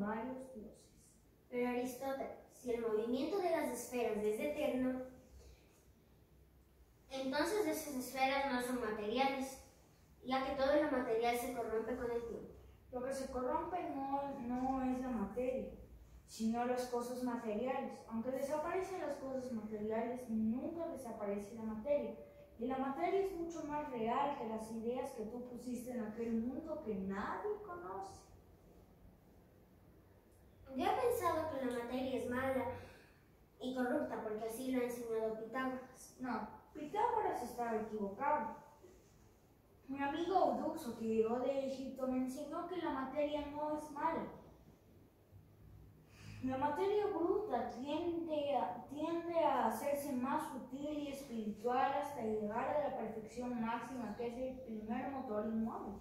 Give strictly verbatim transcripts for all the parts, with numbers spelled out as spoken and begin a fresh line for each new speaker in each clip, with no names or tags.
varios dioses.
Pero Aristóteles, si el movimiento de las esferas es eterno, entonces esas esferas no son materiales, ya que todo lo material se corrompe con el tiempo.
Lo que se corrompe no, no es la materia, sino las cosas materiales. Aunque desaparecen las cosas materiales, nunca desaparece la materia. Y la materia es mucho más real que las ideas que tú pusiste en aquel mundo que nadie conoce.
Yo he pensado que la materia es mala y corrupta porque así lo ha enseñado Pitágoras.
No, Pitágoras estaba equivocado. Mi amigo Eudoxo, que llegó de Egipto, me enseñó que la materia no es mala. La materia bruta tiende a, tiende a hacerse más sutil y espiritual hasta llegar a la perfección máxima, que es el primer motor inmóvil,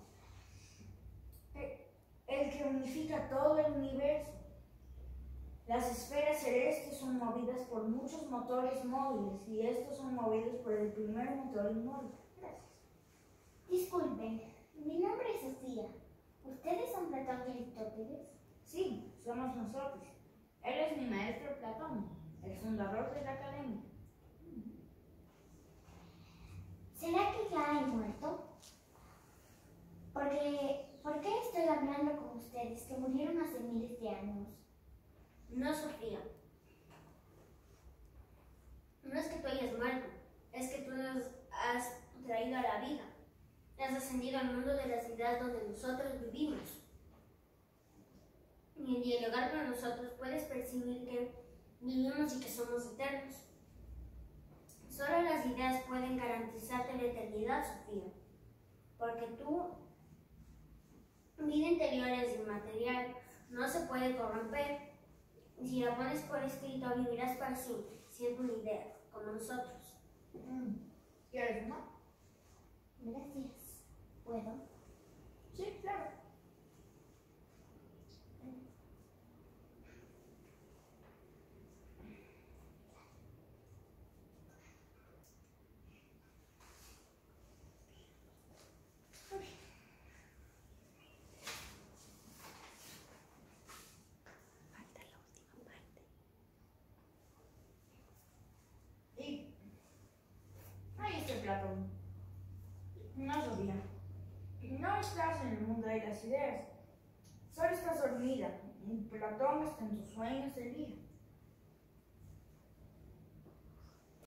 el que unifica todo el universo. Las esferas celestes son movidas por muchos motores móviles y estos son movidos por el primer motor inmóvil. Gracias.
Disculpen, mi nombre es Sofía. ¿Ustedes son Platón y Aristóteles?
Sí, somos nosotros. Él es mi maestro Platón, el fundador de la academia.
¿Será que ya he muerto? Porque, ¿por qué estoy hablando con ustedes que murieron hace miles de años?
No, Sofía. No es que tú hayas muerto, es que tú nos has traído a la vida. Has ascendido al mundo de las ideas donde nosotros vivimos. Y en dialogar con nosotros puedes percibir que vivimos y que somos eternos. Solo las ideas pueden garantizarte la eternidad, Sofía. Porque tu vida interior es inmaterial, no se puede corromper. Si la pones por escrito, vivirás para siempre, siendo una idea, como nosotros.
Mm. ¿Quieres una?
Gracias. ¿Puedo?
Sí, claro. Y ahí está Platón. No, Sofía. No estás en el mundo de las ideas. Solo estás dormida. Y Platón está en tus sueños del día.